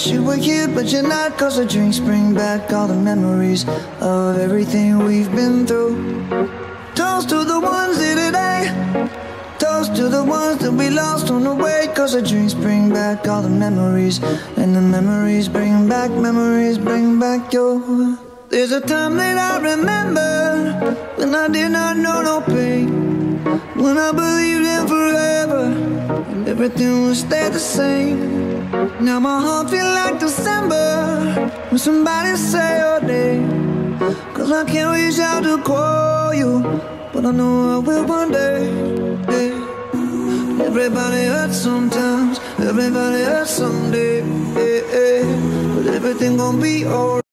wish you were here, but you're not. Cause the drinks bring back all the memories of everything we've been through. Toast to the ones here today, toast to the ones that we lost on the way. Cause the drinks bring back all the memories, and the memories bring back your. There's a time that I remember when I did not know no pain, when I believed in forever and everything would stay the same. Now my heart feel like December when somebody say your name. Cause I can't reach out to call you, but I know I will one day. Everybody hurts sometimes, everybody hurts someday, but everything gon' be alright.